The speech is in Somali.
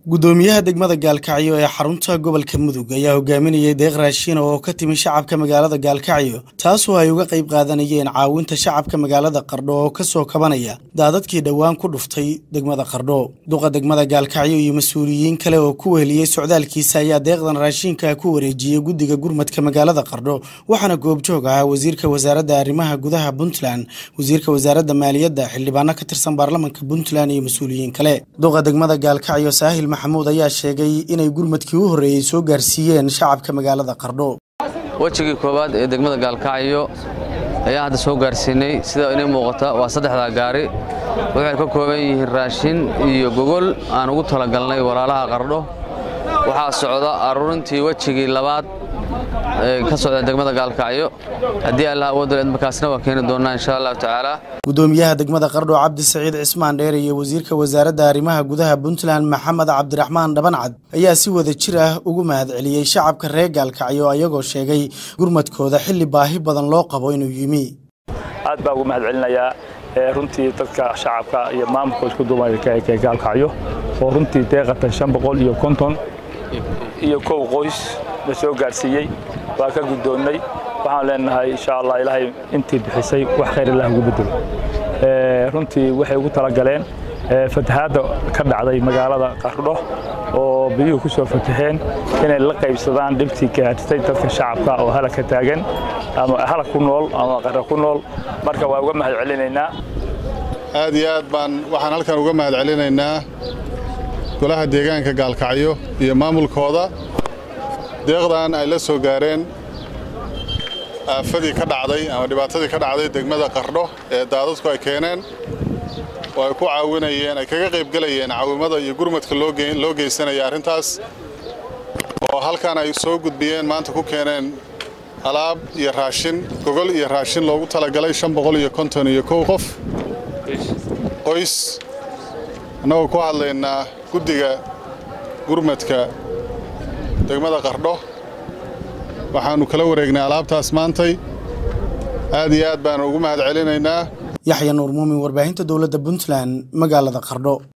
gudoomiyaha degmada Gaalkacyo ee xarunta gobolka Mudug ayaa hogaaminayay deeq raashin oo ka timi shacabka magaalada Gaalkacyo taasoo ay uga qayb qaadanayeen caawinta shacabka magaalada Qardho oo ka soo kabanaya daadadkii dhawaan ku dhuftay degmada Qardho duqa degmada Gaalkacyo iyo mas'uuliyiin kale oo ku weheliyay socdaalkiisa ayaa deeqdan raashinka ku wareejiyay guddiga gurmadka magaalada Qardho waxaana goobjoog ah wasiirka wasaaradda arrimaha gudaha Puntland wasiirka wasaaradda maaliyadda xildhibaano ka tirsan baarlamaanka Puntland iyo mas'uuliyiin kale duqa degmada Gaalkacyo Saahil محمود ayaa sheegay inay gurmadkii u horeeyay soo gaarsiiyeen shacabka magaalada Qardho wajigii koobaad ee degmada Gaalkacyo ayaa hadda soo gaarsiinay sida inay muuqata waa saddexda gaari waxay ka kooban yihiin raashin iyo gogol aan ugu talagalnay walaalaha Qardho waxa socda aruurintii wajigii labaad ka socda degmada Gaalkacyo hadii Allah wado markaasna waa keenay doonaa insha Allah taala gudoomiyaha degmada Qardho Cabdi Saciid Cismaan Dheer iyo wasiirka wasaaradda arrimaha gudaha Puntland Maxamed Cabdiraxmaan Dhabancad ayaa si wada jir ah ugu mahadceliyay shacabka reer Gaalkacyo ayagoo sheegay gurmadkooda xilli baahi badan loo qabo inuu yimi aad baa ugu mahadcelinayaa runtii dadka shacabka iyo maamulka isku duubay ee Gaalkacyo oo runtii deeqatan 550 iyo koow qoys la soo gaarsiiyay waa ka gudoonay waxaan leenahay insha Allah ilaahay intii bixisay wax khayr Allah ugu bedelo runtii waxay ugu tala galeen fatahaada ka dhacday magaalada Qardho oo biyuhu ku soo fataheen inay la qaybsadaan dhibtii gaartay dadka shacabka oo halka taagan ama halka ku nool ama Qardho ku nool marka waa uga mahadcelinaynaa aad iyo aad baan waxaan halkan uga mahadcelinaynaa golaha deegaanka Gaalkacyo iyo maamulkooda deeqdan ay la soo gaareen aafadii ka dhacday ama dhibaatadii ka dhacday degmada Qardho ee daadadku ay keeneen oo ay ku caawinayeen ay kaga qayb galayeen caawimada iyo gurmadka loo geysanaya arintaas oo halkan ay soo gudbiyeen maanta ku keeneen alaab iyo raashin gogol iyo raashin loogu talagalay 550 iyo koow qof qoys anagoo ku hadlaynaa guddiga gurmadka degmada Qardho waxaanu kala wareegnay alaabtaas maantay aad iyo aad baan ugu mahadcelinaynaa Yaxya Nuur Muumin warbaahinta dawladda Puntland magaalada Qardho.